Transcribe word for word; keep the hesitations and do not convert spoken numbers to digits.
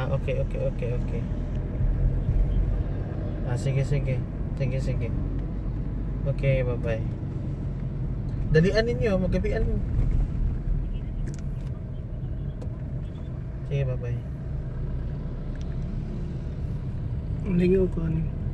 Ah, okay, okay, okay, okay. Ah, sige, sige. Sige, sige. Okay, bye-bye. Dalian ninyo, magabian mo. Sige, bye-bye. Lingaw ko ano.